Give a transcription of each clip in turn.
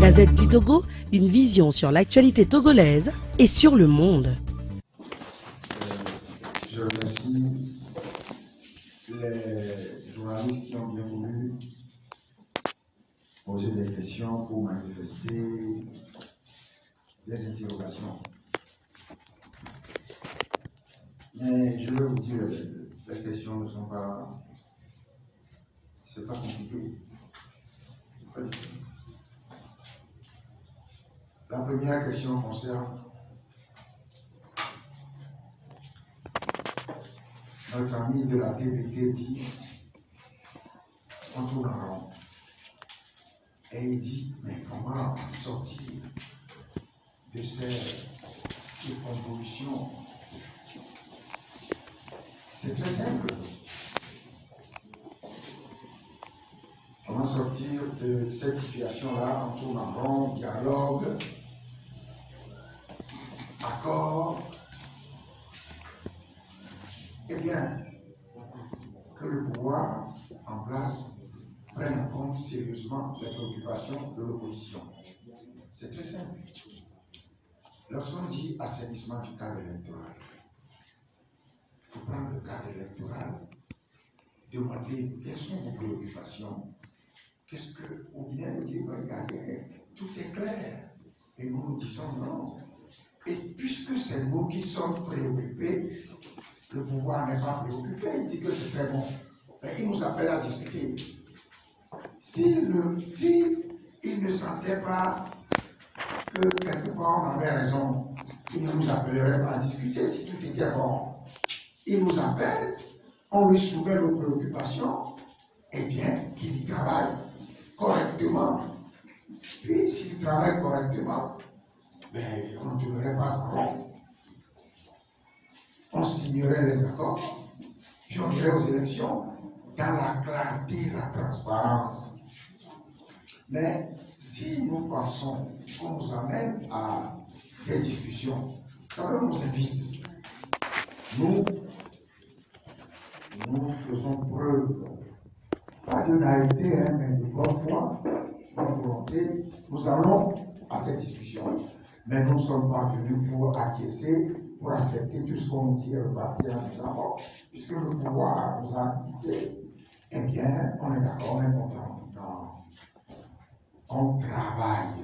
Gazette du Togo, une vision sur l'actualité togolaise et sur le monde. Je remercie les journalistes qui ont bien voulu poser des questions pour manifester des interrogations. Mais je vais vous dire, les questions ne sont pas... C'est pas compliqué. Pas du tout. La première question concerne notre ami de la TVT dit on tourne en rond. Et il dit, mais comment sortir de ces circonvolutions? C'est très simple. Comment sortir de cette situation-là? On tourne en rond, dialogue, accord. Eh bien, que le pouvoir en place prenne en compte sérieusement les préoccupations de l'opposition. C'est très simple. Lorsqu'on dit assainissement du cadre électoral, il faut prendre le cadre électoral, demander quelles sont vos préoccupations, qu'est-ce que, ou bien dire, il y a rien, tout est clair. Et nous nous disons non. Et puisque c'est nous qui sommes préoccupés, le pouvoir n'est pas préoccupé, il dit que c'est très bon. Mais il nous appelle à discuter. S'il ne sentait pas que quelque part on avait raison, il ne nous appellerait pas à discuter si tout était bon. Il nous appelle, on lui soumet nos préoccupations, et bien qu'il y travaille correctement. Puis s'il travaille correctement, ben, on ne tournerait pas en rond. On signerait les accords, puis on irait aux élections dans la clarté, la transparence. Mais si nous pensons qu'on nous amène à des discussions, ça nous invite. Nous faisons preuve, pas de naïveté, mais de bonne foi, de bonne volonté. Nous allons à cette discussion, mais nous ne sommes pas venus pour acquiescer, pour accepter tout ce qu'on nous dit et repartir en disant, bon, puisque le pouvoir nous a invités, eh bien, on est d'accord, on est content. Non. On travaille.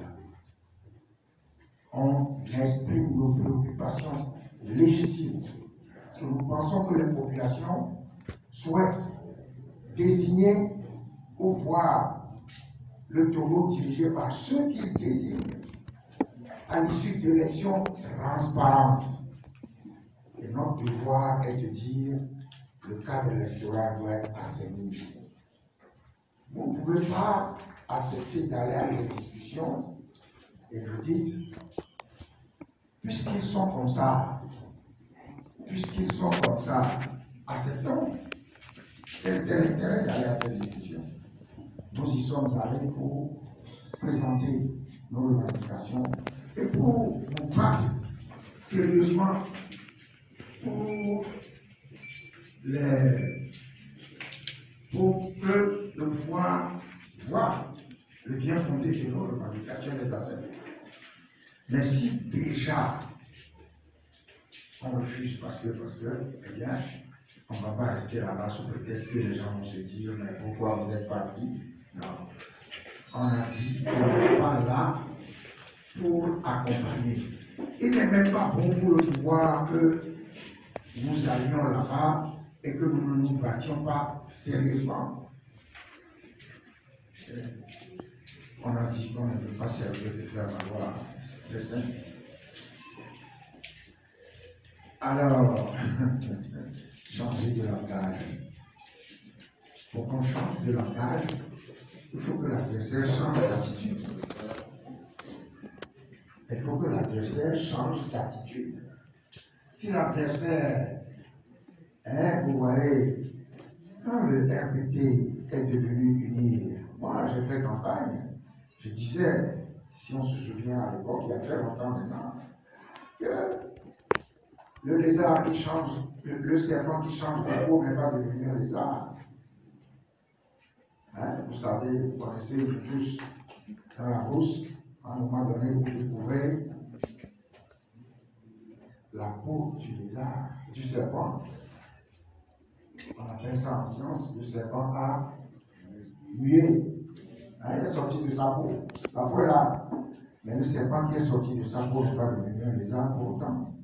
On exprime nos préoccupations légitimes. Parce que nous pensons que les populations souhaitent désigner ou voir le Togo dirigé par ceux qu'ils désignent à l'issue d'élections transparentes. Et notre devoir est de dire le cadre électoral doit être assaini. Vous ne pouvez pas accepter d'aller à des discussions et vous dites, puisqu'ils sont comme ça, acceptons. Quel intérêt d'aller à cette discussion? Nous y sommes allés pour présenter nos revendications et pour nous battre sérieusement pour que le pouvoir voit le bien fondé de nos revendications et les accepte. Mais si déjà on refuse parce que, eh bien, on ne va pas rester là-bas sous prétexte que les gens vont se dire, mais pourquoi vous êtes partis? Non. On a dit qu'on n'est pas là pour accompagner. Il n'est même pas bon pour le pouvoir que nous allions là-bas et que nous ne nous battions pas sérieusement. On a dit qu'on ne peut pas servir de faire valoir le Saint. Alors, changer de langage. Pour qu'on change de langage, il faut que l'adversaire change d'attitude. Il faut que l'adversaire change d'attitude. Si l'adversaire, vous voyez, quand le RPT est devenu une île, moi j'ai fait campagne, je disais, si on se souvient à l'époque, il y a très longtemps maintenant, que le lézard qui change, le serpent qui change de peau n'est pas devenu un lézard. Hein, vous savez, vous connaissez tous dans la brousse, À un moment donné, vous découvrez la peau du lézard, du serpent. On appelle ça en science, le serpent a mué. Hein, il est sorti de sa peau. La peau est là. Mais le serpent qui est sorti de sa peau n'est pas devenu un lézard pour autant.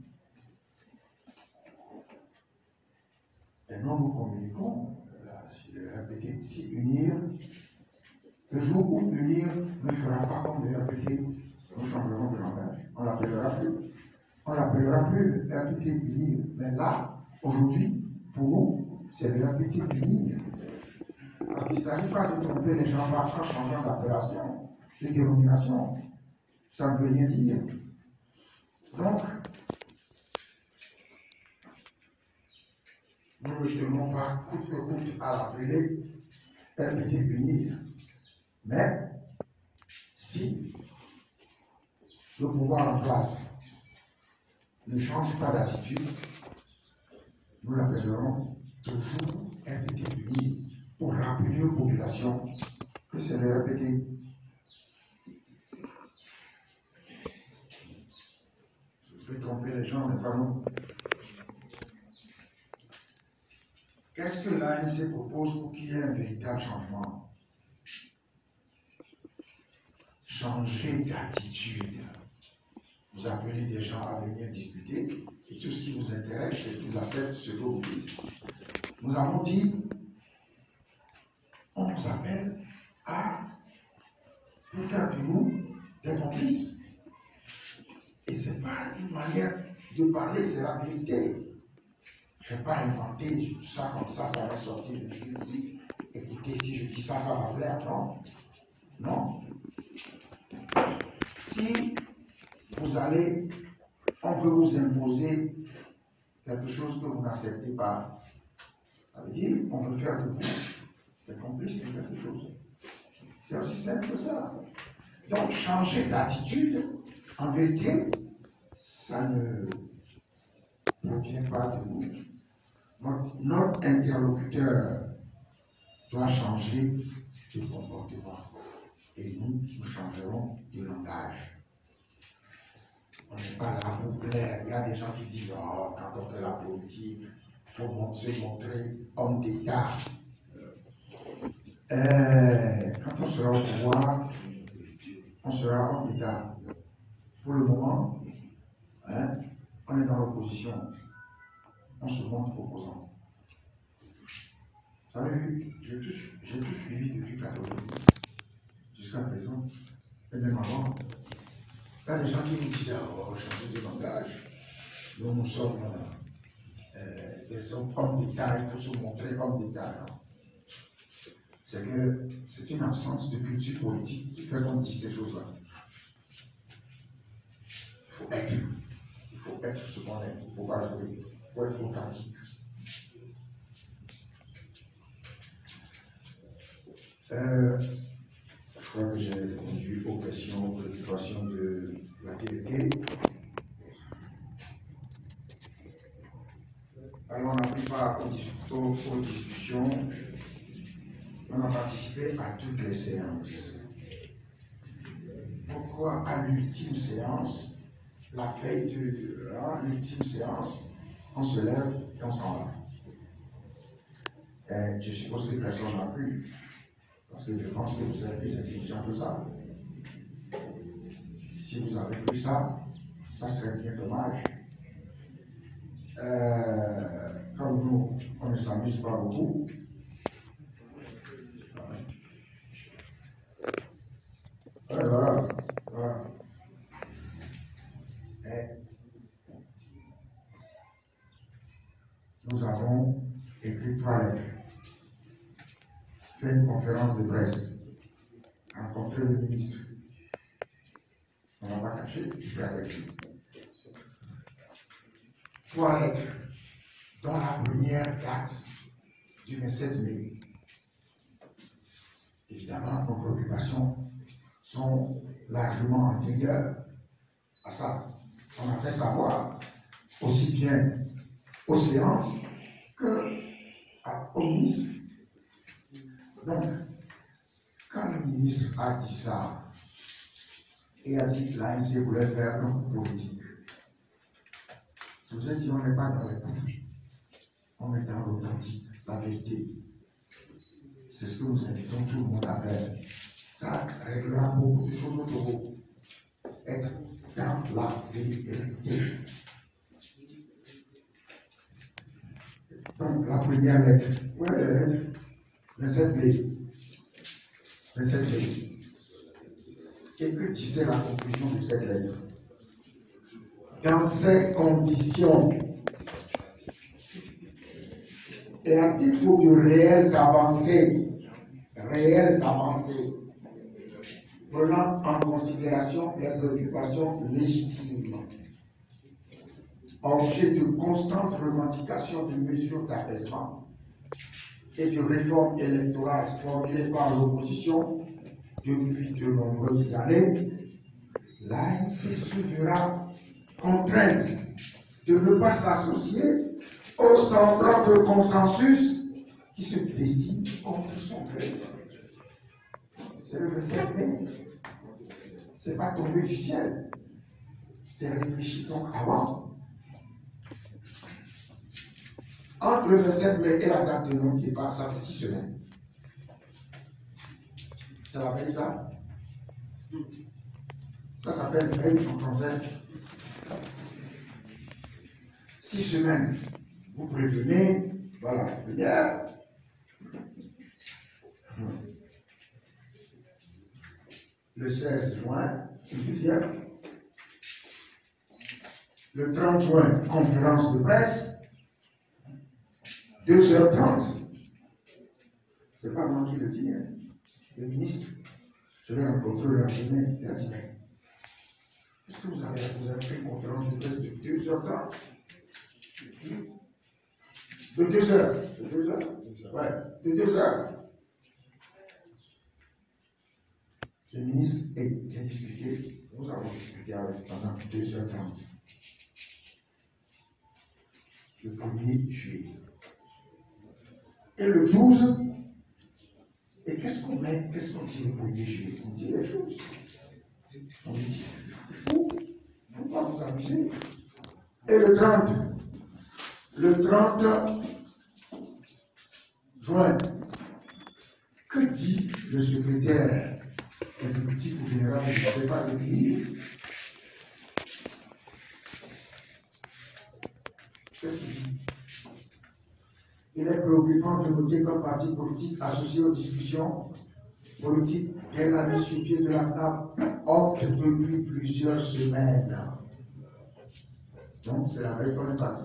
Et nous communiquons, je l'ai répété, si unir, le jour où unir ne fera pas comme le RPT, nous changerons de langage. On ne l'appellera plus le RPT unir. Mais là, aujourd'hui, pour nous, c'est le RPT unir. Parce qu'il ne s'agit pas de tromper les gens en changeant d'appellation, de dénomination. Ça ne veut rien dire. Donc, nous ne tenons pas coûte que coûte à l'appeler RPT unir. Mais, si le pouvoir en place ne change pas d'attitude, nous l'appellerons toujours RPT unir pour rappeler aux populations que c'est le RPT. Je vais tromper les gens, mais pas nous. Qu'est-ce que l'ANC propose pour qu'il y ait un véritable changement? Changer d'attitude. Vous appelez des gens à venir discuter et tout ce qui vous intéresse, c'est qu'ils acceptent ce que vous dites. Nous avons dit, on nous appelle pour faire de nous des complices. Et ce n'est pas une manière de parler, c'est la vérité. Je ne vais pas inventer ça comme ça va sortir. Je me dis, écoutez, si je dis ça, ça va plaire, non? Non. Si vous allez, on veut vous imposer quelque chose que vous n'acceptez pas, ça veut dire qu'on veut faire de vous des complices de quelque chose. C'est aussi simple que ça. Donc, changer d'attitude, en vérité, ça ne provient pas de nous. Notre interlocuteur doit changer de comportement. Et nous changerons de langage. On n'est pas là pour plaire. Il y a des gens qui disent, oh, quand on fait la politique, il faut se montrer homme d'État. Quand on sera au pouvoir, on sera homme d'État. Pour le moment, on est dans l'opposition. On se montre opposant. Vous avez vu, j'ai tout suivi depuis 90 jusqu'à présent, et même avant. Il y a des gens qui nous disent, oh, changer de langage. Nous sommes des hommes d'État, il faut se montrer homme d'État. C'est que c'est une absence de culture politique qui fait qu'on dit ces choses-là. Il faut être ce qu'on est, il ne faut pas jouer, il faut être authentique. Je crois que j'ai répondu aux questions, aux préoccupations de la TVT. Alors, on n'a pris part aux discussions, on a participé à toutes les séances. Pourquoi à l'ultime séance, la veille de l'ultime séance, on se lève et on s'en va? Et je suppose que personne n'a pu. Parce que je pense que vous êtes plus intelligent que ça. Si vous avez pris ça, ça serait bien dommage. Comme nous, on ne s'amuse pas beaucoup. Voilà. Et nous avons écrit 3 lettres. Fait une conférence de presse, rencontré le ministre. On n'a pas caché, je fais avec lui. 3 lettres, dont la première date du 27 mai. Évidemment, nos préoccupations sont largement antérieures à ça. On a fait savoir aussi bien aux séances qu'au ministre. Donc, quand le ministre a dit ça, et a dit que l'ANC voulait faire un coup politique. Je vous ai dit, on n'est pas dans les coups, on est dans l'authentique, la vérité. C'est ce que nous invitons tout le monde à faire. Ça réglera beaucoup de choses autour de vous. Être dans la vérité. Donc, la première lettre. Où est la lettre? 27B. 27B. Et que disait la conclusion de cette lettre? Dans ces conditions, et à défaut de réelles avancées, prenant en considération les préoccupations légitimes, objet de constantes revendications de mesures d'apaisement et de réformes électorales formulées par l'opposition depuis de nombreuses années, l'ANC se verra contrainte de ne pas s'associer au semblant de consensus qui se dessine contre son gré. C'est le verset B. C'est pas tombé du ciel. C'est réfléchi donc avant. Entre le verset B et la date de non-départ, ça fait 6 semaines. Ça s'appelle ça? Ça s'appelle veille en français. 6 semaines. Vous prévenez, voilà, prière. Le 16 juin, le deuxième. Le 30 juin, conférence de presse. 2h30. C'est pas moi qui le dis, hein. Le ministre, je l'ai rencontré le lendemain, il a dit, mais est-ce que vous avez fait une conférence de presse de 2h30? De 2 heures. De 2 heures? Ouais, de 2 heures. Le ministre et j'ai discuté, nous avons discuté avec pendant 2h30. Le 1er juillet. Et le 12, et qu'est-ce qu'on met, qu'est-ce qu'on dit le 1er juillet? On dit les choses. On dit, il faut pas vous amuser. Et le 30 juin, que dit le secrétaire exécutif ou général? Je ne sais pas le lire. Qu'est-ce qu'il dit? Il est préoccupant de noter qu'un parti politique associé aux discussions politiques dès la mise sur pied de la CNAP opte depuis plusieurs semaines. Donc, c'est la veille qu'on est parti.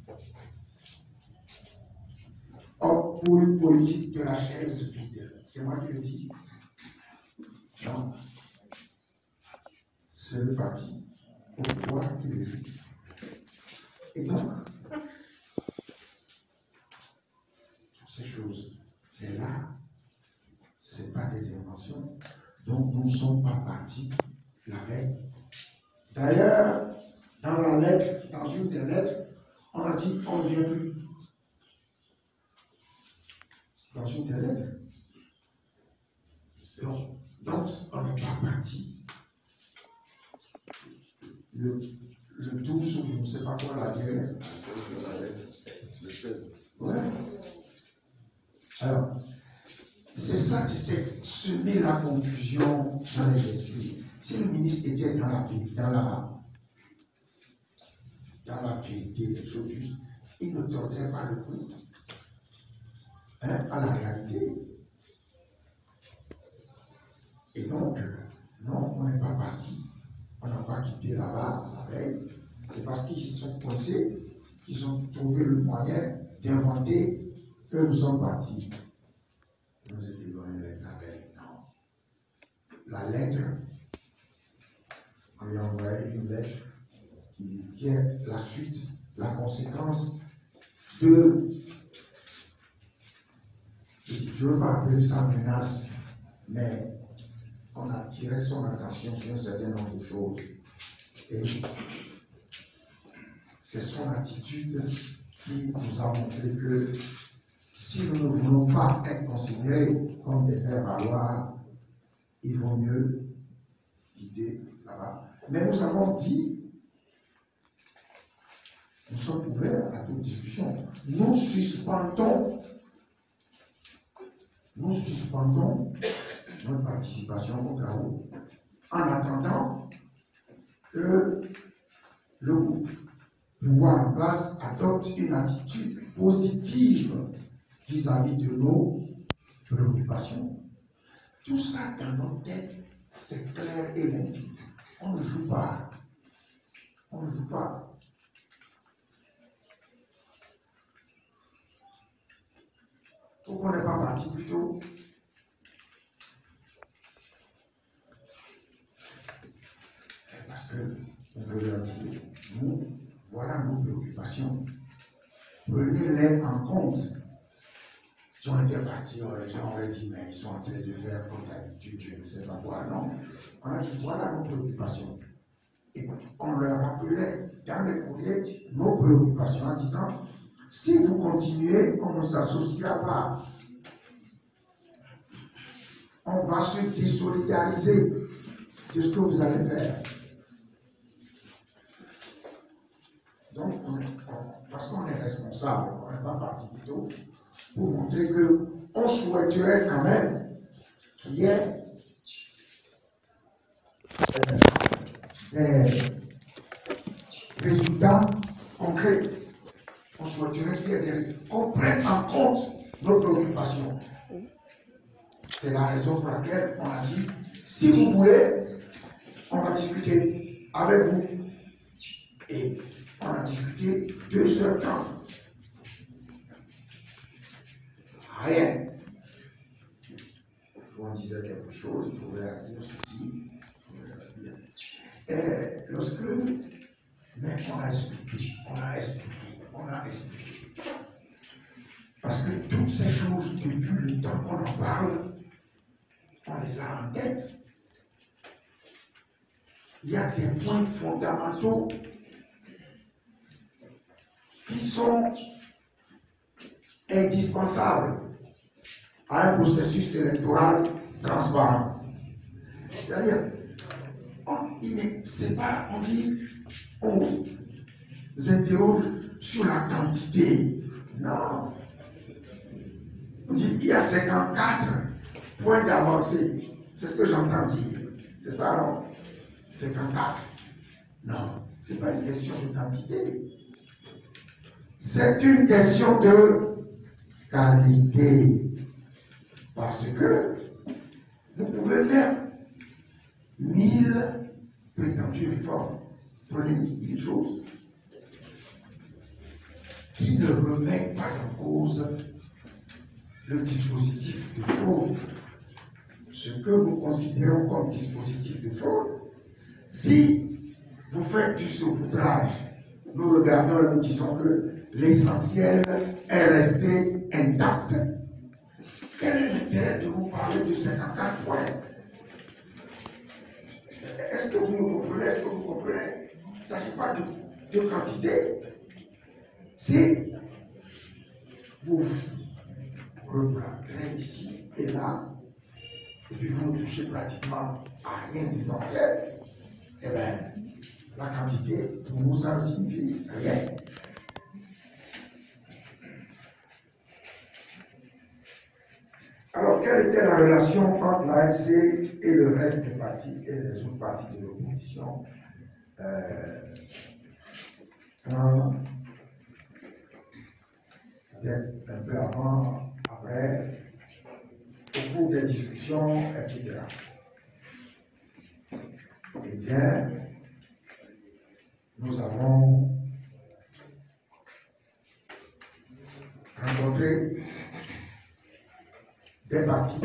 Opte pour une politique de la chaise vide. C'est moi qui le dis. Non. C'est le parti au pouvoir qui le dit. Et donc, ces choses, c'est là, ce n'est pas des inventions, donc nous ne sommes pas partis la veille. D'ailleurs, dans la lettre, dans une des lettres, on a dit on ne vient plus. Dans une des lettres. Donc on n'est pas parti. Le 12 ou je ne sais pas quoi, la lettre. Le 16. Ouais. Alors, c'est ça qui s'est semé la confusion dans les esprits. Si le ministre était dans la vérité des choses justes, il ne tordrait pas le cou à la réalité. Et donc, non, on n'est pas parti. On n'a pas quitté là-bas la veille. C'est parce qu'ils sont coincés qu'ils ont trouvé le moyen d'inventer que nous sommes partis. Nous écrivons une lettre la veille. Non. La lettre, on lui a envoyé une lettre qui est la suite, la conséquence de, je ne veux pas appeler ça menace, mais on a tiré son attention sur un certain nombre de choses. Et c'est son attitude qui nous a montré que si nous ne voulons pas être considérés comme des faire-valoir, il vaut mieux quitter là-bas. Mais nous avons dit, nous sommes ouverts à toute discussion. Nous suspendons notre participation aux travaux en attendant que le pouvoir en place adopte une attitude positive vis-à-vis de nos préoccupations. Tout ça dans nos têtes, c'est clair et limpide. On ne joue pas. On ne joue pas. Pourquoi on n'est pas parti plus tôt? Parce que on veut leur dire, nous, voilà nos préoccupations. Prenez-les en compte. Si on était parti, les gens auraient dit, mais ils sont en train de faire comme d'habitude, je ne sais pas quoi. Non. On a dit, voilà nos préoccupations. Et on leur rappelait dans les courriers nos préoccupations en disant, si vous continuez, on ne s'associera pas. On va se désolidariser de ce que vous allez faire. Donc, parce qu'on est responsable, on n'est pas parti plus tôt, pour montrer qu'on souhaiterait quand même qu'il y ait des résultats concrets. On souhaiterait qu'il y ait qu'on prenne en compte nos préoccupations. C'est la raison pour laquelle on a dit, si vous voulez, on va discuter avec vous. Et on a discuté 2h30. Rien. On disait quelque chose, il pouvait dire ceci. Et lorsque, mais on a expliqué. Parce que toutes ces choses, depuis le temps qu'on en parle, on les a en tête. Il y a des points fondamentaux qui sont indispensables à un processus électoral transparent. C'est-à-dire, on dit, on vous interroge sur la quantité. Non. On dit, il y a 54 points d'avancée. C'est ce que j'entends dire. C'est ça, non? 54. Non, ce n'est pas une question de quantité. C'est une question de qualité. Parce que vous pouvez faire 1000 prétendues réformes. Prenez une chose qui ne remet pas en cause le dispositif de fraude. Ce que nous considérons comme dispositif de fraude, si vous faites du saupoudrage, nous regardons et nous disons que l'essentiel est resté intact. Quel est l'intérêt de vous parler de 54 points? Est-ce que vous me comprenez? Est-ce que vous comprenez? Il ne s'agit pas de quantité. Si vous reprendrez ici et là, et puis vous ne touchez pratiquement à rien d'essentiel, eh bien, la quantité, pour nous, ça ne signifie rien. Alors, quelle était la relation entre l'ANC et le reste des partis et les autres partis de l'opposition quand, peut-être un peu avant, après, au cours des discussions, etc. Eh bien, nous avons rencontré des partis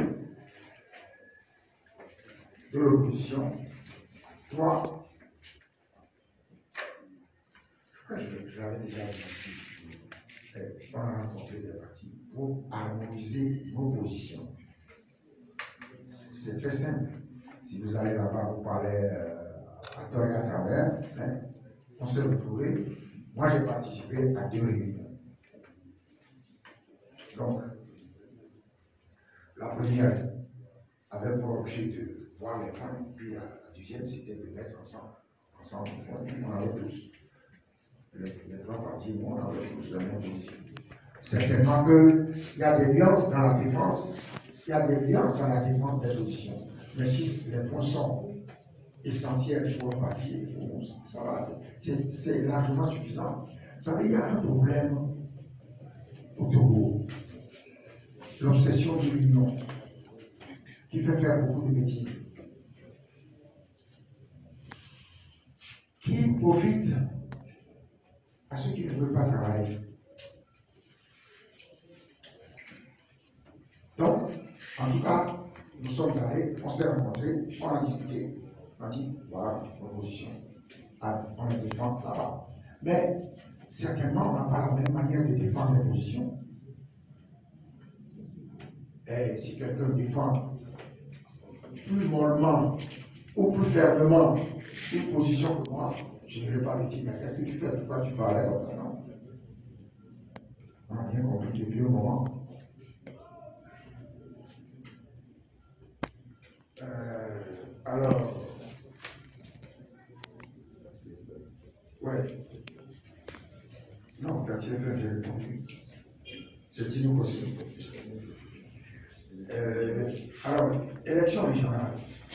de l'opposition, 3. Je l'avais déjà dit, on a rencontré des partis pour harmoniser nos positions. C'est très simple. Si vous allez là-bas, vous parlez à tort et à travers, hein, on s'est retrouvés. Moi, j'ai participé à 2 réunions. Donc, la première avait pour objet de voir les points, puis la deuxième, c'était de mettre ensemble puis on avait tous, les trois partis, on avait tous la même position. Certainement qu'il y a des nuances dans la défense, il y a des nuances dans la défense des positions, mais si les points sont essentiels pour un parti, ça va, c'est largement suffisant. Vous savez, il y a un problème au Togo, l'obsession de l'union, qui fait faire beaucoup de bêtises, qui profite à ceux qui ne veulent pas travailler. Donc, en tout cas, nous sommes allés, on s'est rencontrés, on a discuté, on a dit, voilà notre position, on les défend là-bas. Mais certainement, on n'a pas la même manière de défendre les positions. Et si quelqu'un défend plus mollement ou plus fermement une position que moi, je ne vais pas lui dire, mais qu'est-ce que tu fais? Pourquoi tu parlais comme ça? Non. On a bien compris depuis un moment. Alors, ouais. Non, quand tu l'as fait, j'ai répondu. C'est dit nous aussi. Alors, élection régionale.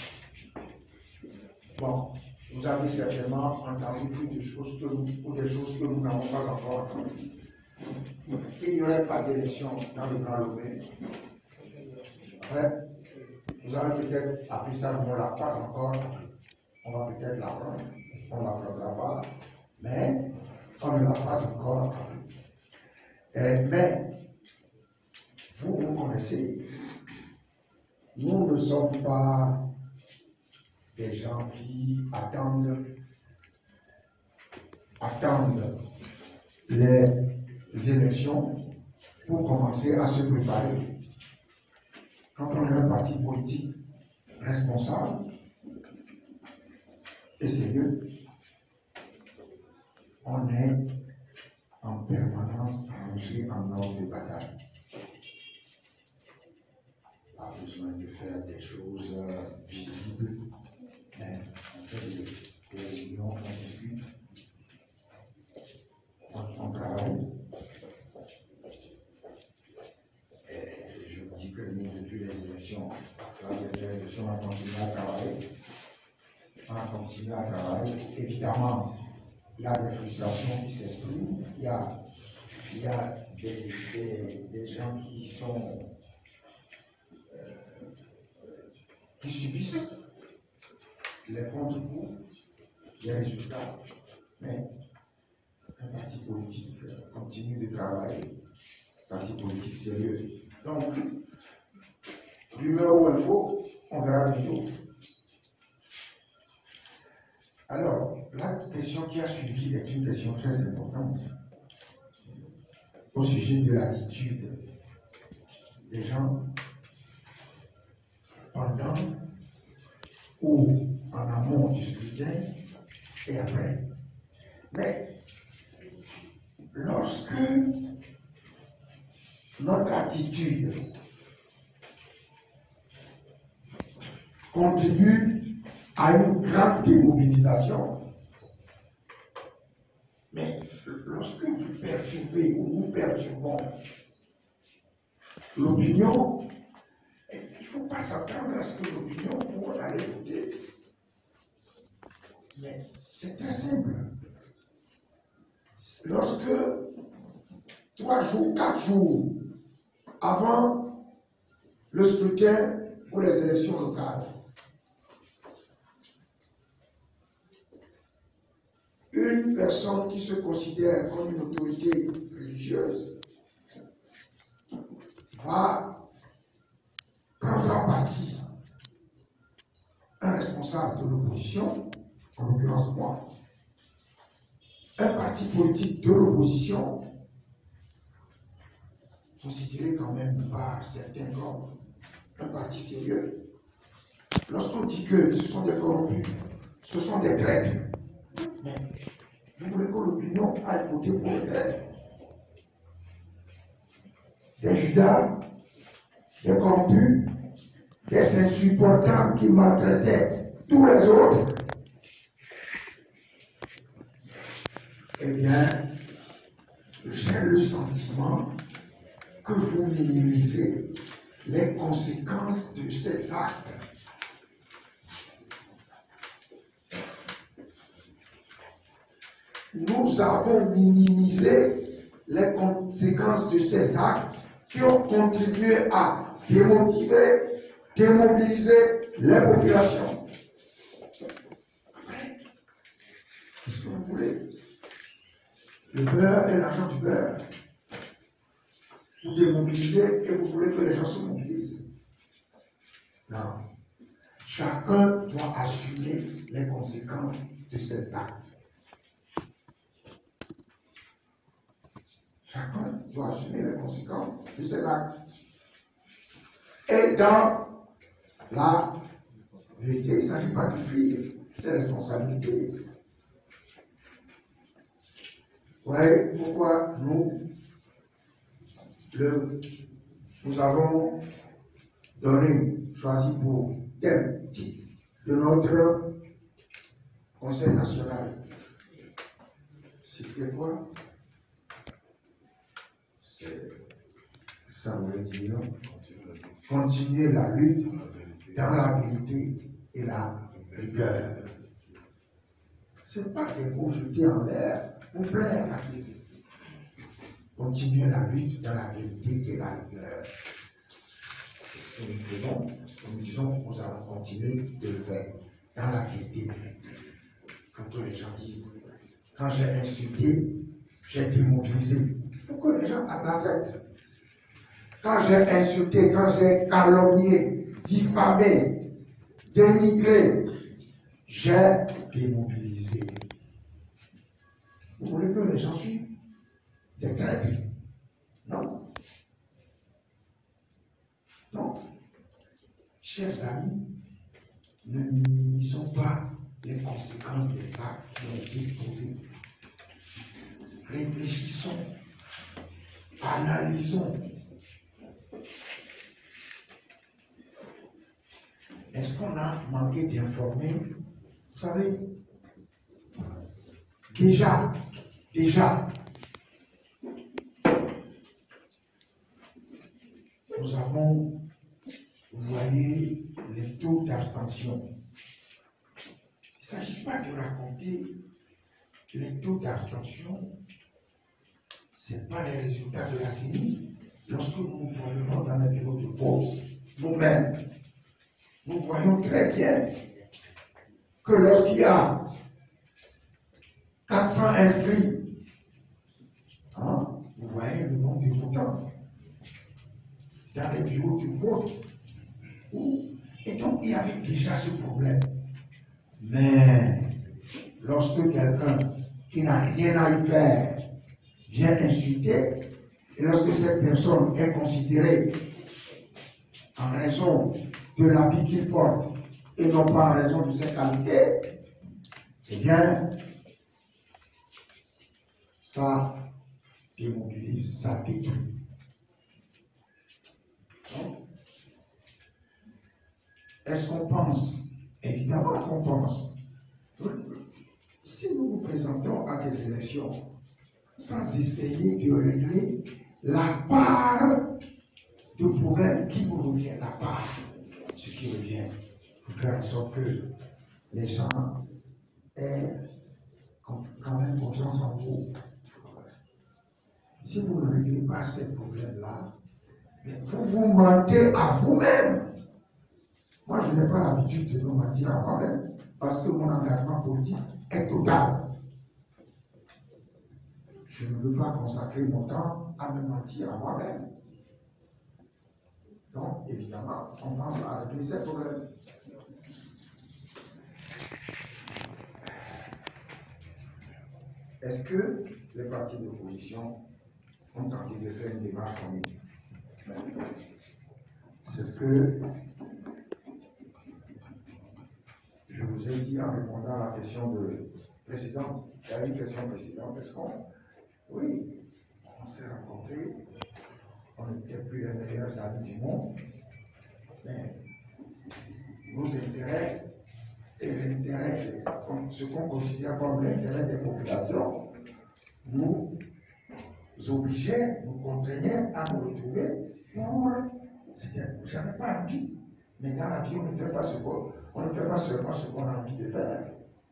Bon, vous avez certainement entendu plus de choses que nous, ou des choses que nous n'avons pas encore entendues. Il n'y aurait pas d'élection dans le Grand Lomé. Après, vous avez peut-être appris ça, mais on ne l'a pas encore appris. On va peut-être l'apprendre, on ne l'apprendra pas, mais on ne l'a pas encore appris. Mais, vous connaissez, nous ne sommes pas des gens qui attendent les élections pour commencer à se préparer. Quand on est un parti politique responsable et sérieux, on est en permanence engagé en ordre de bataille. Pas besoin de faire des choses visibles, mais on fait des réunions, on discute, on travaille. Et je vous dis que nous, depuis les élections, on a continué à travailler. On a continué à travailler. Évidemment, il y a des frustrations qui s'expriment, il y a des gens qui subissent les contre-coups, les résultats, mais un parti politique continue de travailler, un parti politique sérieux. Donc, rumeur ou info, on verra bientôt. Alors, la question qui a suivi est une question très importante au sujet de l'attitude des gens pendant ou en amont du scrutin et après. Mais lorsque notre attitude contribue à une grande démobilisation, mais lorsque vous perturbez ou nous perturbons l'opinion, il ne faut pas s'attendre à ce que l'opinion pour aller voter. Mais c'est très simple. Lorsque 3 jours, 4 jours avant le scrutin pour les élections locales, une personne qui se considère comme une autorité religieuse va prendre en partie un responsable de l'opposition, en l'occurrence moi, un parti politique de l'opposition, considéré quand même par certains comme un parti sérieux. Lorsqu'on dit que ce sont des corrompus, ce sont des traîtres, mais vous voulez que l'opinion aille voter pour les traîtres, des Judas, des corrompus, des insupportables qui maltraitaient tous les autres, eh bien, j'ai le sentiment que vous minimisez les conséquences de ces actes. Nous avons minimisé les conséquences de ces actes qui ont contribué à démotiver, démobiliser les populations. Après, qu'est-ce que vous voulez? Le beurre et l'argent du beurre. Vous démobilisez et vous voulez que les gens se mobilisent. Non. Chacun doit assumer les conséquences de ses actes. Chacun doit assumer les conséquences de ses actes. Et dans la vérité, il ne s'agit pas de fuir ses responsabilités. Vous voyez pourquoi nous avons choisi pour thème de notre Conseil national. C'était quoi? Ça voulait dire continuer la lutte dans la vérité et la rigueur. Ce n'est pas des mots jetés en l'air pour plaire à Dieu. Continuer la lutte dans la vérité et la rigueur. C'est ce que nous faisons. Nous disons, nous allons continuer de le faire dans la vérité. Il faut que les gens disent, quand j'ai insulté, j'ai démobilisé. Il faut que les gens l'acceptent. Quand j'ai insulté, quand j'ai calomnié, diffamé, dénigré, j'ai démobilisé. Vous voulez que les gens suivent des traîtres? Non. Non. Chers amis, ne minimisons pas les conséquences des actes qui ont été posés. Réfléchissons, analysons. Est-ce qu'on a manqué d'informer? Vous savez, déjà, nous avons, vous voyez, les taux d'abstention. Il ne s'agit pas de raconter les taux d'abstention, ce n'est pas les résultats de la CENI. Lorsque nous voyons dans les bureaux de vote, nous-mêmes, nous voyons très bien que lorsqu'il y a 400 inscrits, vous voyez le nombre de votants dans les bureaux de vote. Et donc, il y avait déjà ce problème. Mais lorsque quelqu'un qui n'a rien à y faire vient insulter, et lorsque cette personne est considérée en raison de l'habit qu'il porte et non pas en raison de ses qualités, eh bien, ça démobilise, ça détruit. Est-ce qu'on pense? Évidemment qu'on pense. Si nous nous présentons à des élections sans essayer de régler la part de problèmes qui nous revient, la part, ce qui revient, pour faire en sorte que les gens aient quand même confiance en vous. Si vous ne réglez pas ces problèmes-là, vous vous mentez à vous-même. Moi, je n'ai pas l'habitude de me mentir à moi-même parce que mon engagement politique est total. Je ne veux pas consacrer mon temps à me mentir à moi-même. Donc, évidemment, on pense à régler ces problèmes. Est-ce que les partis d'opposition ont tenté de faire une démarche commune? C'est ce que je vous ai dit en répondant à la question précédente. Il y a une question précédente. Est-ce qu'on... Oui, on s'est rencontrés. On n'était plus les meilleurs amis du monde. Mais nos intérêts et l'intérêt, ce qu'on considère comme l'intérêt des populations, nous obligeait, nous contraignait à nous retrouver pour. Je n'avais pas envie. Mais dans la vie, on ne fait pas seulement ce qu'on a envie de faire.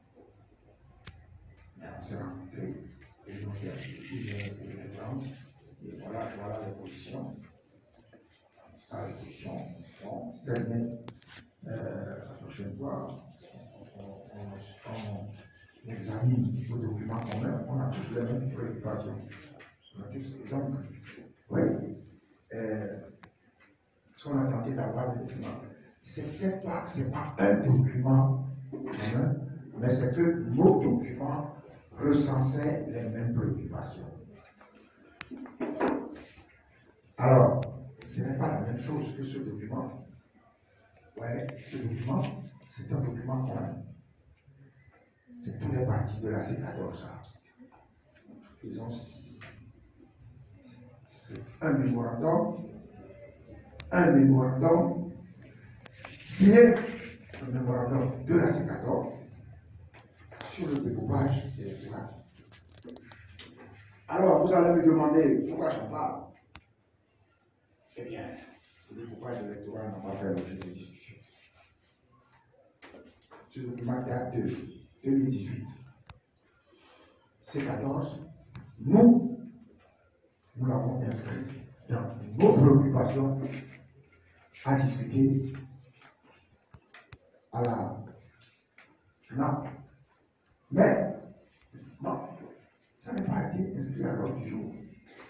Mais on s'est rencontrés, et donc il y a eu les plantes, et voilà les positions. Ça, les positions. Bon, très bien. La prochaine fois, on examine nos documents communs, on a tous les mêmes préoccupations. On a tous, donc, oui, ce qu'on a tenté d'avoir des documents, c'est pas un document commun, mais c'est que nos documents recensaient les mêmes préoccupations. Alors, ce n'est pas la même chose que ce document. Ouais, ce document, c'est un document commun. C'est tous les partis de la C14, ça. Ils ont. C'est un mémorandum, signé, un mémorandum de la C14 sur le découpage électoral. Alors, vous allez me demander pourquoi j'en parle. Eh bien, le découpage électoral n'a pas fait l'objet de discussion. Ce document date de 2018. C14, nous l'avons inscrit dans nos préoccupations à discuter à la finale. Mais, non, ça n'a pas été inscrit à l'ordre du jour.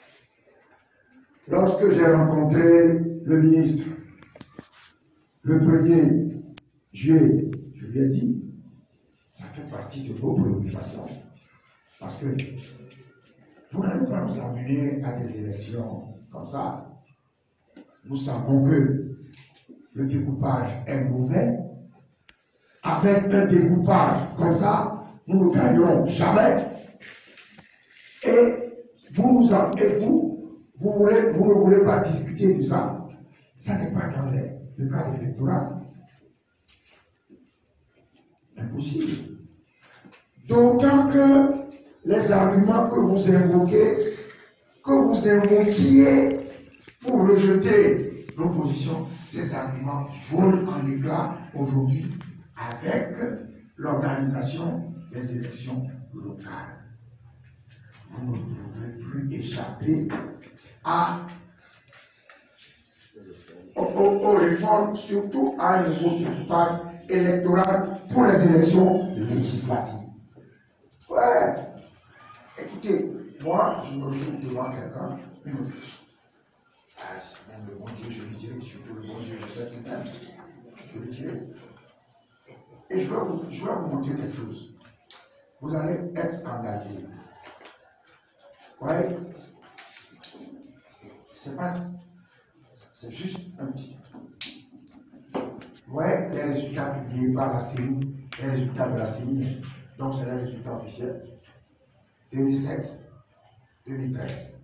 Lorsque j'ai rencontré le ministre le 1er juillet, je lui ai dit, ça fait partie de vos préoccupations. Parce que vous n'allez pas nous amener à des élections comme ça. Nous savons que le découpage est mauvais. Avec un découpage comme ça, nous ne gagnerons jamais. Et vous ne voulez pas discuter de ça. Ça n'est pas dans le cadre électoral. Impossible. D'autant que les arguments que vous invoquiez pour rejeter l'opposition, ces arguments volent en éclats aujourd'hui avec l'organisation des élections locales. Vous ne pouvez plus échapper aux réformes, surtout à un nouveau découpage électoral pour les élections législatives. Ouais. Écoutez, moi, je me retrouve devant quelqu'un, même le bon Dieu, je lui dirai, surtout le bon Dieu, je sais qu'il m'aime, je lui dirai. Et je vais vous montrer quelque chose. Vous allez être scandalisé. Ouais. C'est juste un petit. Ouais, les résultats publiés par la CENI, les résultats de la CENI, donc c'est les résultats officiels. 2007, 2013.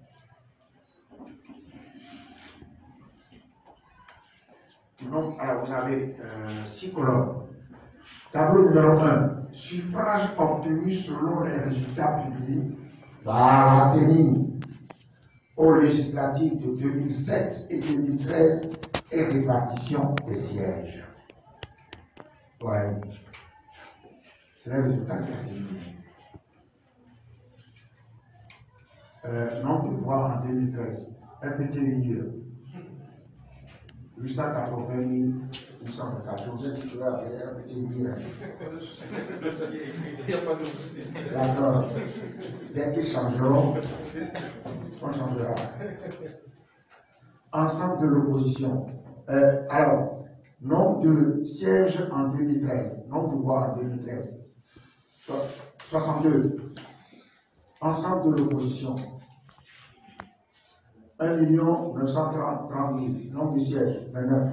Donc, alors vous avez 6 colonnes. Tableau numéro 1, suffrage obtenu selon les résultats publiés par la CENI aux législatives de 2007 et 2013 et répartition des sièges. Ouais. C'est les résultats de la CENI. Nombre de voix en 2013. RPT unir. 880 824. Joseph, tu vas appeler RPT unir. Il n'y a pas de souci. D'accord. Dès qu'ils changeront, on changera. Ensemble de l'opposition. Alors, nombre de sièges en 2013. Nombre de voix en 2013. 62. Ensemble de l'opposition. 1 930 000. Nombre de sièges, 29.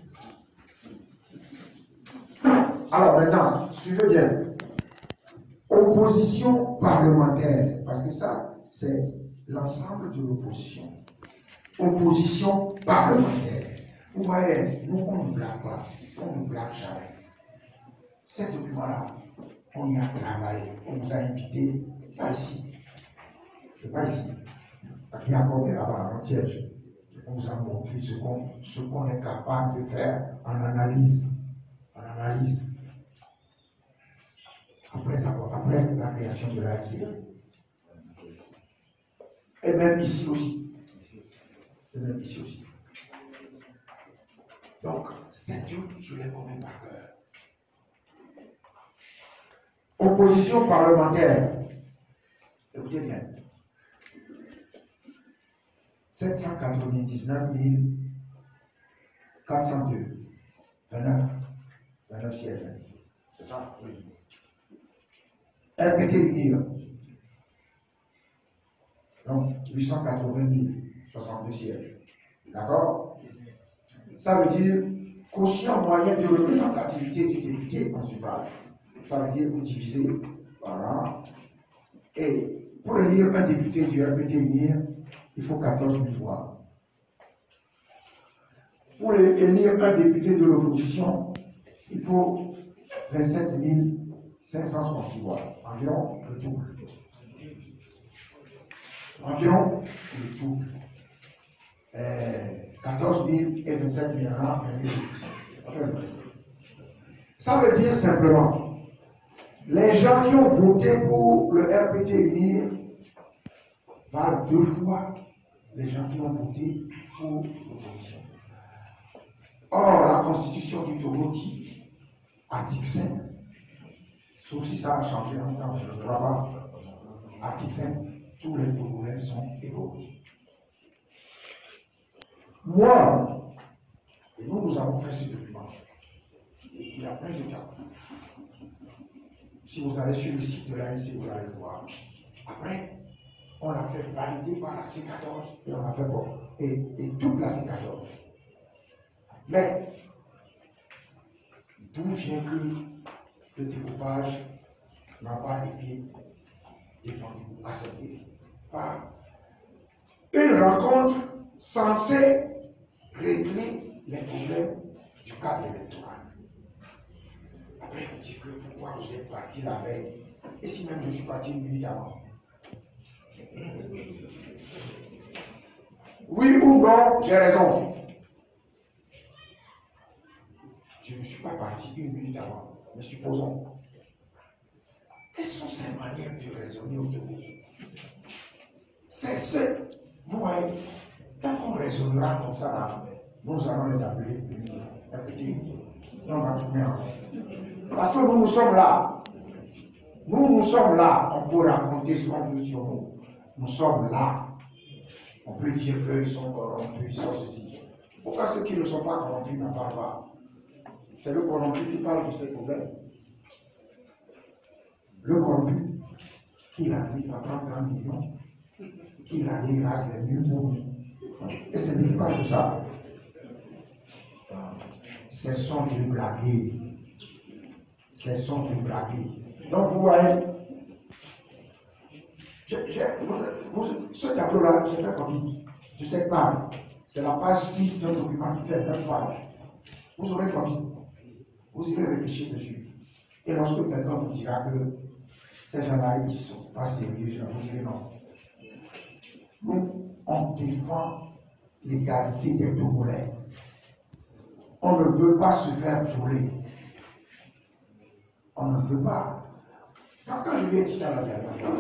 Alors maintenant, suivez bien. Opposition parlementaire, parce que ça, c'est l'ensemble de l'opposition. Opposition parlementaire. Vous voyez, nous, on ne blague pas, on ne blague jamais. Ces documents-là, on y a travaillé, on nous a invités, pas ici, pas ici, à Yacob et là-bas, en siège. On vous a montré ce qu'on est capable de faire en analyse. En analyse. Après la création de l'AXI. Et même ici aussi. Et même ici aussi. Donc, c'est Dieu, je les connais par cœur. Opposition parlementaire. Écoutez bien. 799 402. 29 sièges. C'est ça? Oui. RPT unir. Donc, 880 062 sièges. D'accord? Ça veut dire quotient moyen de représentativité du député en suffrage. Ça veut dire vous divisez par là. Et pour élire un député du RPT unir, il faut 14 000 voix. Pour élire un député de l'opposition, il faut 27 566 voix. Environ le double. Environ le double. 14 000 et 27 000 rangs. Ça veut dire simplement, les gens qui ont voté pour le RPT unir valent 2 fois les gens qui ont voté pour l'opposition. Or, la constitution du Togo dit, article 5, sauf si ça a changé en temps, je ne sais pas, article 5, tous les Togolais sont égaux. Moi, et nous avons fait ce document. Il y a plein de cas. Si vous allez sur le site de l'ANC, vous allez voir. Après, on l'a fait valider par la C14 et on a fait bon. Et toute la C14. Mais, d'où vient que le découpage n'a pas été défendu, accepté par une rencontre censée régler les problèmes du cadre électoral. Après, on dit que pourquoi vous êtes parti la veille, et si même je suis parti une minute avant. Oui ou non, j'ai raison. Je ne suis pas parti une minute avant, mais supposons. Quelles sont ces manières de raisonner autour de vous? C'est ce, vous voyez, tant qu'on raisonnera comme ça, là, nous allons les appeler et on va tourner en rond. Parce que nous sommes là. Nous sommes là. On peut raconter ce qu'on veut sur nous. Nous sommes là. On peut dire qu'ils sont corrompus, ils sont ceci. Pourquoi ceux qui ne sont pas corrompus n'en parlent pas? C'est le corrompu qui parle de ces problèmes. Le corrompu, qui la nuit va prendre 30 millions, qui la nuit rase les murs pour nous. Et ce n'est pas tout ça. Cessons de blaguer. Cessons de blaguer. Donc vous voyez, ce tableau-là, j'ai fait copie de cette page. C'est la page 6 d'un document qui fait 9 pages. Vous aurez copie. Vous irez réfléchir dessus. Et lorsque quelqu'un vous dira que ces gens-là, ils ne sont pas sérieux, vous direz non. Nous, on défend l'égalité des Togolais. On ne veut pas se faire voler. On ne veut pas. Quand je lui ai dit ça la dernière fois,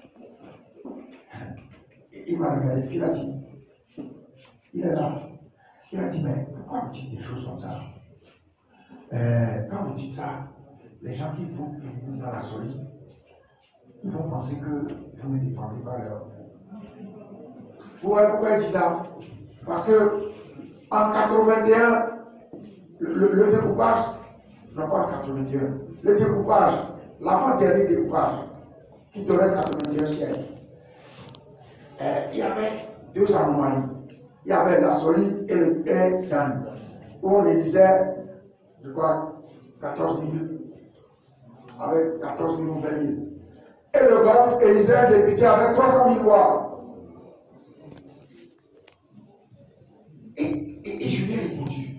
il m'a regardé, il a dit, il est là. Il a dit, mais pourquoi vous dites des choses comme ça? Quand vous dites ça, les gens qui vous dans la solide, ils vont penser que vous ne défendez pas leur. Pourquoi il dit ça? Parce que en 81, le découpage, non pas en 81, le découpage, l'avant-dernier découpage, qui donnait 81 sièges, il y avait 2 anomalies. Il y avait la solide et le Dan, où on élisait, je crois, 14 000, avec 14 000 ou 20 000. Et le Golfe élisait un député avec 300 000 voix. Et je lui ai répondu.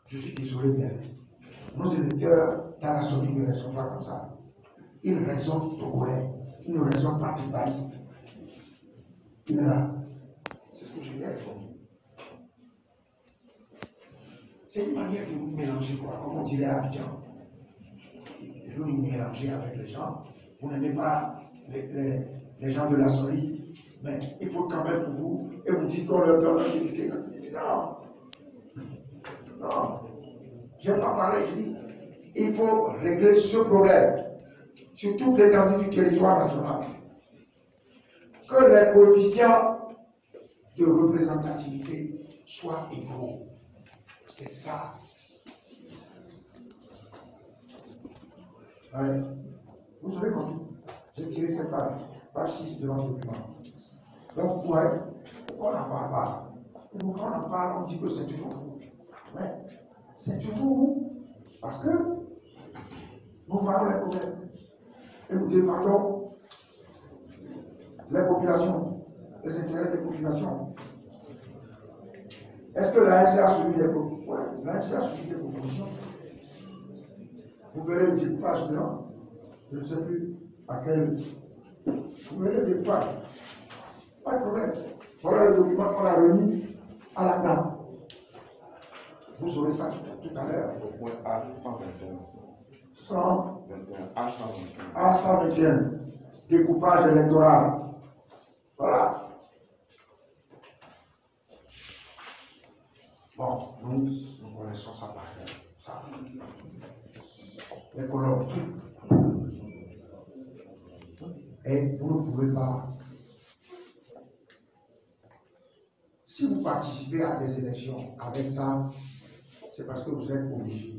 Je suis désolé, mais nos électeurs dans la Sorie ne raisonnent pas comme ça. Ils raisonnent togolais, ils ne raisonnent pas tribaliste. C'est ce que je viens de répondre. C'est une manière de vous mélanger, quoi, comme on dirait à Abidjan. De vous mélanger avec les gens. Vous n'aimez pas les gens de la Sorie, mais il faut quand même pour vous, et vous dites qu'on leur donne un député. Non, non, je n'ai pas parlé, je dis, il faut régler ce problème sur toute l'étendue du territoire national. Que les coefficients de représentativité soient égaux. C'est ça. Ouais. Vous avez compris? J'ai tiré cette page 6 de notre document. Donc, ouais, on n'en parle pas. Et quand on en parle, on dit que c'est toujours vous. Ouais, c'est toujours vous. Parce que nous voyons les problèmes. Et nous défendons les populations, les intérêts des populations. Est-ce que l'ANC a suivi les propositions? Oui, l'ANC a suivi les propositions. Vous verrez le découpage dedans. Je ne sais plus à quel. Vous verrez le découpage. Pas de problème. Voilà le document qu'on a remis à la CNAM. Vous aurez ça tout à l'heure. Au point A121. 121. A121. A121. Découpage électoral. Voilà. Bon, nous connaissons ça par cœur. Ça. Les colons. Et vous ne pouvez pas. Si vous participez à des élections avec ça, c'est parce que vous êtes obligé.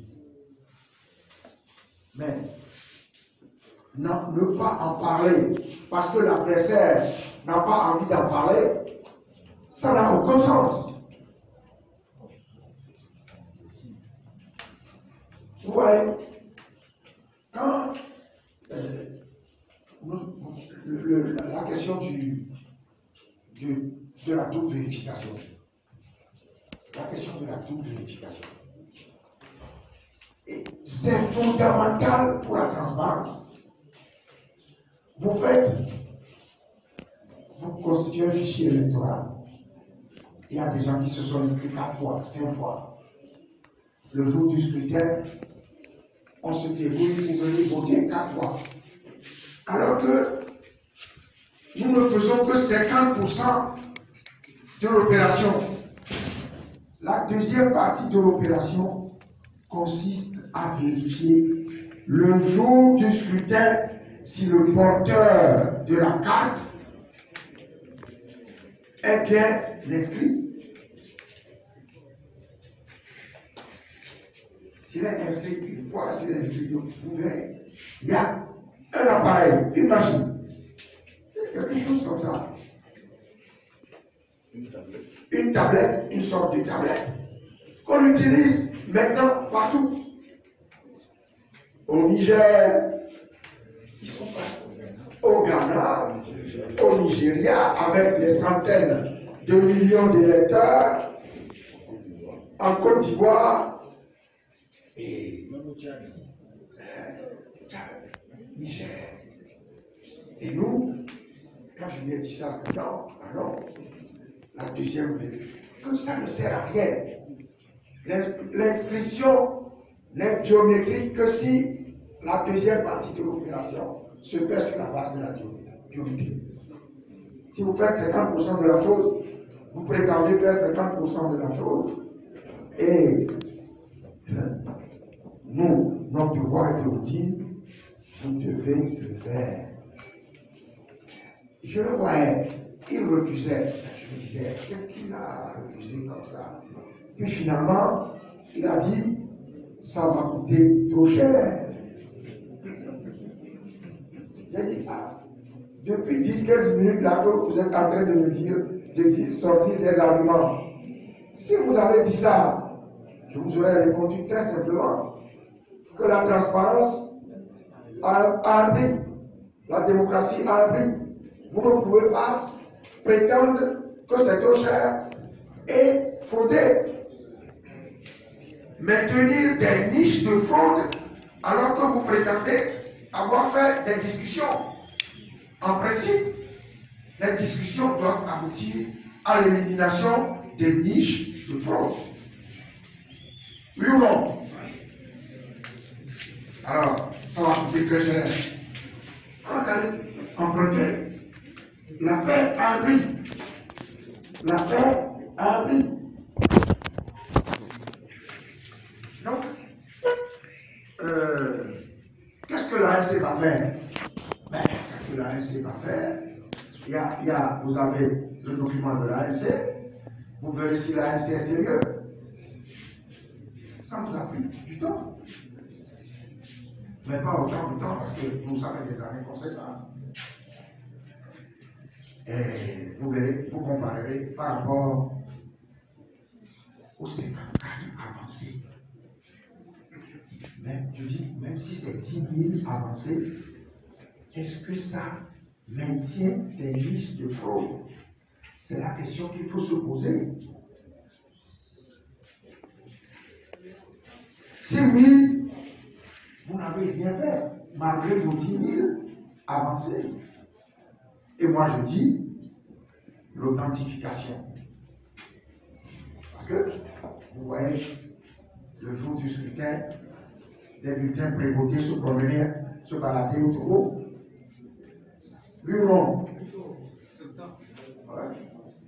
Mais non, ne pas en parler parce que l'adversaire n'a pas envie d'en parler, ça n'a aucun sens. Vous voyez, quand la question de la double vérification, c'est fondamental pour la transparence. Vous constituez un fichier électoral. Il y a des gens qui se sont inscrits 4 fois, 5 fois. Le jour du scrutin, on se débrouille pour venir voter 4 fois. Alors que nous ne faisons que 50% de l'opération. La deuxième partie de l'opération consiste à vérifier le jour du scrutin si le porteur de la carte est bien inscrit. S'il est inscrit une fois, s'il est inscrit, vous verrez, il y a un appareil, une machine, quelque chose comme ça. Une tablette, une sorte de tablette, qu'on utilise maintenant partout. Au Niger, ils sont partout. Au Ghana, au Nigeria, avec des centaines de millions d'électeurs, en Côte d'Ivoire, et Niger. Et nous, quand je lui ai dit ça, non, la deuxième, que ça ne sert à rien. L'inscription n'est biométrique que si la deuxième partie de l'opération se fait sur la base de la biométrie. Si vous faites 50% de la chose, vous prétendez faire 50% de la chose, et nous, notre devoir est de vous dire, vous devez le faire. Je le voyais, il refusait. Je me disais, qu'est-ce qu'il a refusé comme ça? Puis finalement, il a dit, ça va coûter trop cher. J'ai dit, depuis 10-15 minutes là que vous êtes en train de me dire, sortir des arguments. Si vous avez dit ça, je vous aurais répondu très simplement que la transparence a un prix, la démocratie a un prix. Vous ne pouvez pas prétendre que c'est trop cher et frauder. maintenir des niches de fraude alors que vous prétendez avoir fait des discussions. En principe, les discussions doivent aboutir à l'élimination des niches de fraude. Oui ou non? Alors, ça va coûter très cher. Regardez, empruntez. La paix a un prix. La paix a un prix. Donc, qu'est-ce que l'ANC va faire? Ben, qu'est-ce que l'ANC va faire? Vous avez le document de l'ANC. Vous verrez si l'ANC est sérieux. Ça nous a pris du temps. Mais pas autant de temps parce que nous savons des années qu'on sait ça. Et vous verrez, vous comparerez par rapport au Sénat avancé. Mais je dis, même si c'est 10 000 avancés, est-ce que ça maintient des risques de fraude? C'est la question qu'il faut se poser. 6 000, vous n'avez rien fait, malgré vos 10 000 avancés. Et moi je dis, l'authentification. Parce que, vous voyez, le jour du scrutin, des bulletins prévotés se promener, se balader au taureau. Oui ou non? Ouais.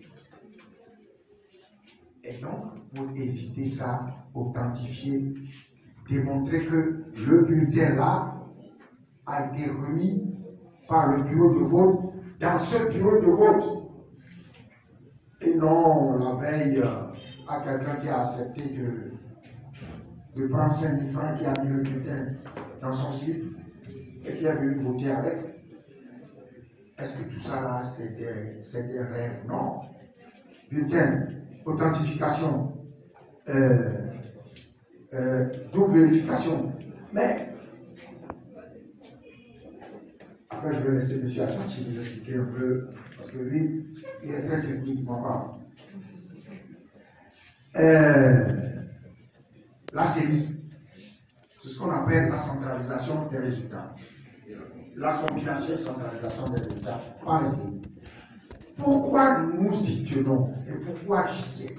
Et donc, pour éviter ça, authentifier, démontrer que le bulletin là a été remis par le bureau de vote dans ce bureau de vote. Et non la veille à quelqu'un qui a accepté de prendre 5 000 francs, qui a mis le bulletin dans son slip et qui a venu voter avec. Est-ce que tout ça là, c'est des rêves? Non. Bulletin, authentification, double vérification. Mais, après je vais laisser M. Atanchi vous expliquer un peu, parce que lui, il est très techniquement parlant. La CENI, c'est ce qu'on appelle la centralisation des résultats. La compilation et centralisation des résultats par les CENI. Pourquoi nous y tenons et pourquoi j'y tiens?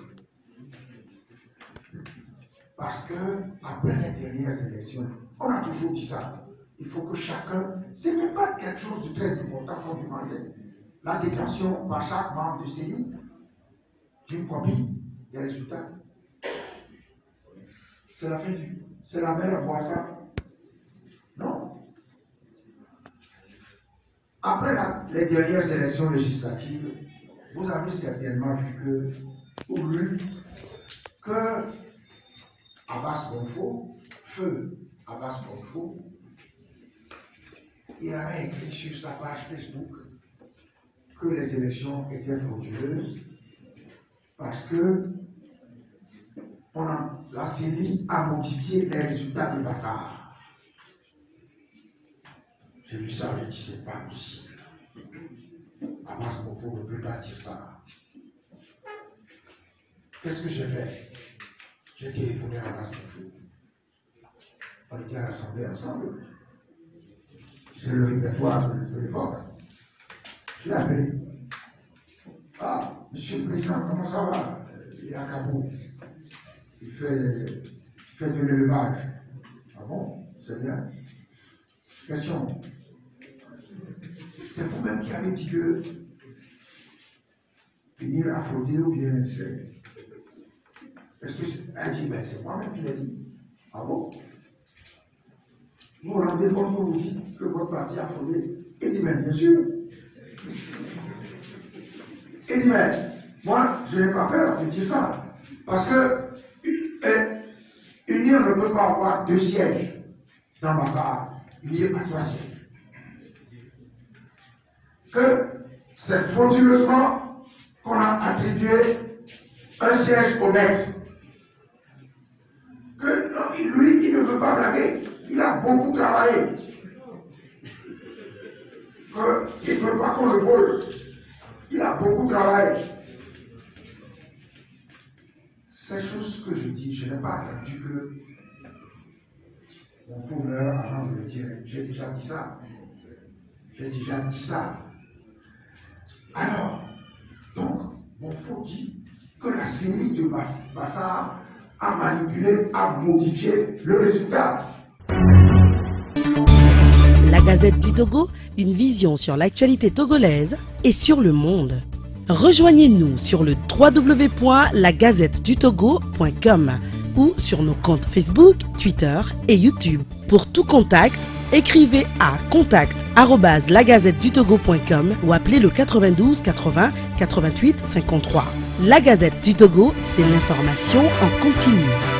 Parce que après les dernières élections, on a toujours dit ça. Il faut que chacun, c'est même pas quelque chose de très important qu'on demandait. La détention par chaque membre de CENI d'une copie des résultats. C'est la fin du. C'est la mer à boire ça. Non. Après les dernières élections législatives, vous avez certainement vu que Abbas Bonfo, feu Abbas Bonfo, il avait écrit sur sa page Facebook que les élections étaient frauduleuses parce que la CENI a modifié les résultats de Bassar. J'ai lu ça, j'ai dit c'est pas possible. Abbas Bonfo ne peut pas dire ça. Qu'est-ce que j'ai fait? J'ai téléphoné à Abbas Bonfo. On était rassemblés ensemble. C'est le répertoire de l'époque. Je l'ai appelé. Ah, monsieur le président, comment ça va? Il est à Cabo. Il fait de l'élevage. Ah bon? C'est bien. Question. C'est vous-même qui avez dit que finir à frauder ou bien c'est. Est-ce que elle dit, mais c'est moi-même qui l'ai dit. Ah bon? Vous vous rendez compte que vous dites que votre parti a fraudé? Il dit, mais bien sûr. Il dit, mais moi, je n'ai pas peur de dire ça. Parce que Union ne peut pas avoir 2 sièges dans Bassar. Union a 3 sièges. Que c'est frauduleusement qu'on a attribué un siège honnête. Que non, lui, il ne veut pas blaguer. Il a beaucoup travaillé. Il ne veut pas qu'on le vole. Il a beaucoup travaillé. Ces choses que je dis, je n'ai pas attendu que mon faux meurt avant de le dire. J'ai déjà dit ça. Alors, donc, mon faux dit que la série de Bassar a manipulé, a modifié le résultat. La Gazette du Togo, une vision sur l'actualité togolaise et sur le monde. Rejoignez-nous sur le www.lagazettedutogo.com ou sur nos comptes Facebook, Twitter et YouTube. Pour tout contact, écrivez à contact@lagazettedutogo.com ou appelez le 92 80 88 53. La Gazette du Togo, c'est l'information en continu.